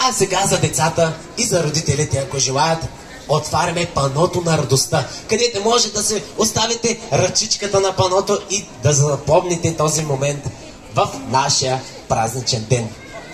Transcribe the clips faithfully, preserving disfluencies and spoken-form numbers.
А сега за децата и за родителите, ако желаят, отваряме паното на радостта, където може да се оставите ръчичката на паното и да запомните този момент в нашия празничен ден.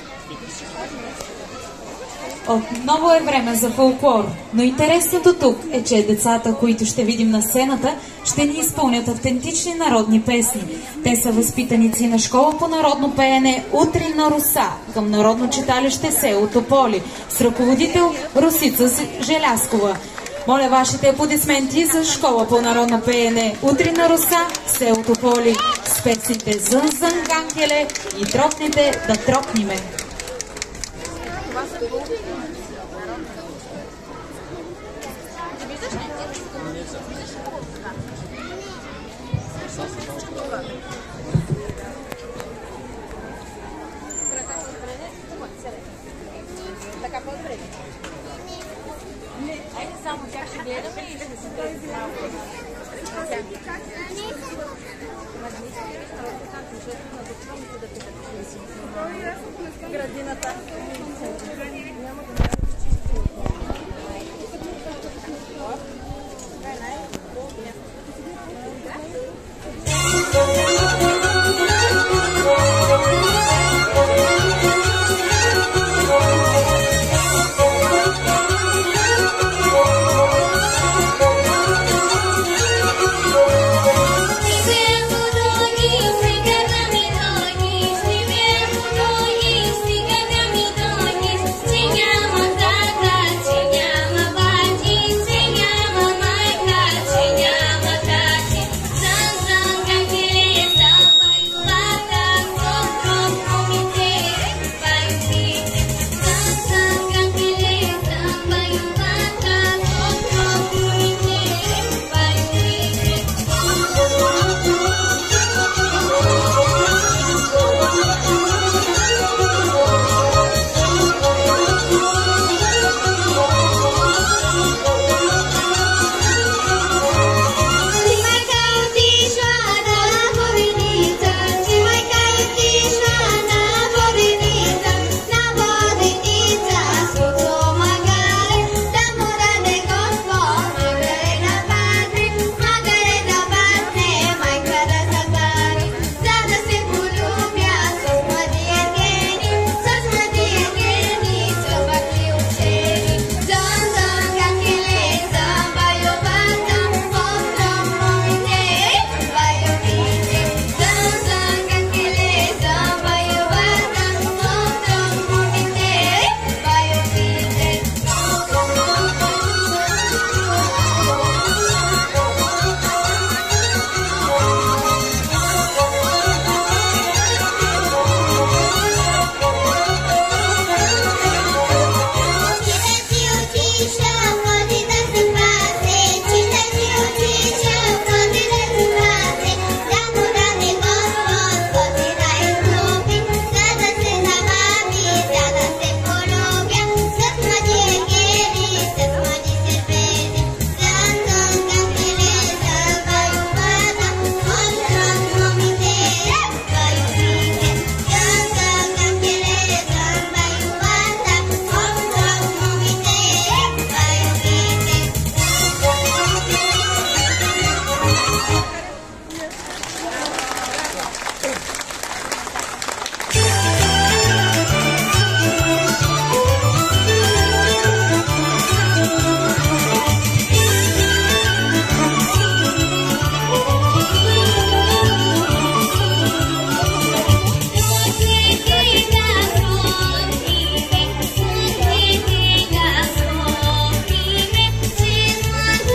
Отново е време за фолклор, но интересното тук е, че децата, които ще видим на сцената, ще ни изпълнят автентични народни песни. Те са възпитаници на школа по народно пеене Утринна роса към Народно читалище село Тополи с ръководител Росица Желяскова. Моля вашите аплодисменти за школа по народно пеене Утринна роса село Тополи с песните Зън Зън Ганкеле и Тропните да тропниме. Така по-добре. Айде само тях ще гледаме и ще се предизваме. Градината.